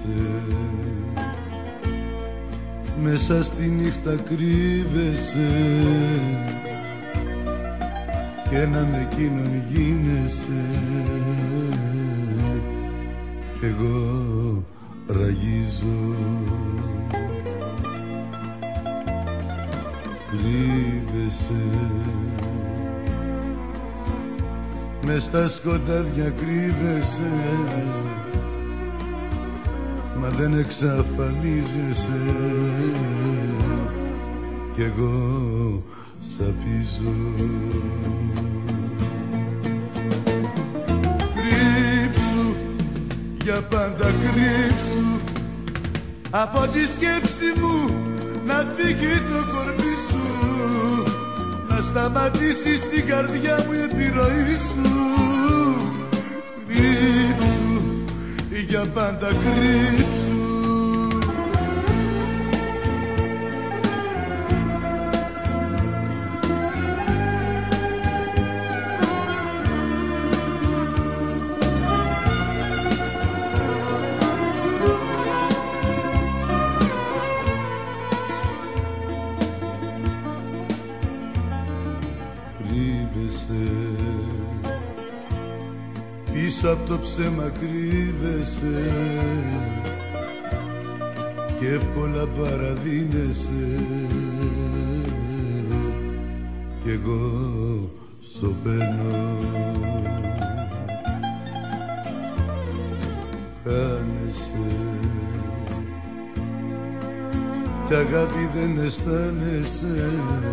μέσα στη νύχτα κρύβεσαι κι ένα με εκείνον γίνεσαι κι εγώ ραγίζω. Κρύβεσαι μες στα σκοτάδια, κρύβεσαι μα δεν εξαφανίζεσαι κι εγώ σαπίζω. Κρύψου, για πάντα κρύψου από τη σκέψη μου, να φύγει το κορμί σου, να σταματήσεις την καρδιά μου η επιρροή σου. Κρύψου, για πάντα κρύψου. Πίσω απ' το ψέμα κρύβεσαι και εύκολα παραδίνεσαι κι εγώ σωπαίνω. Χάνεσαι κι αγάπη δεν αισθάνεσαι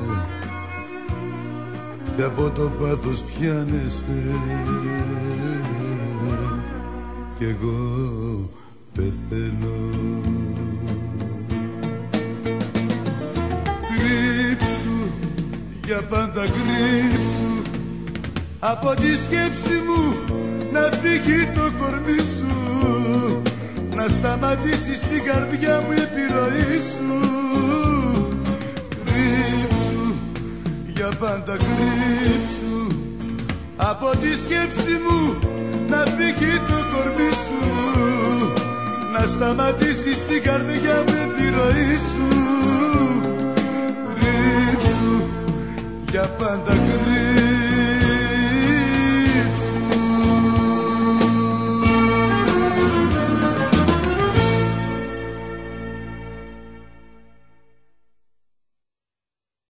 κι από το πάθος πιάνεσαι κι εγώ πεθαίνω. Κρύψου, για πάντα κρύψου από τη σκέψη μου, να φύγει το κορμί σου, να σταματήσεις την καρδιά μου η επιρροή σου. Κρύψου, για πάντα κρύψου από τη σκέψη μου, να φύγει το κορμί σου, να σταματήσεις την καρδιά μου επιρροή σου. Κρύψου, για πάντα κρύψου.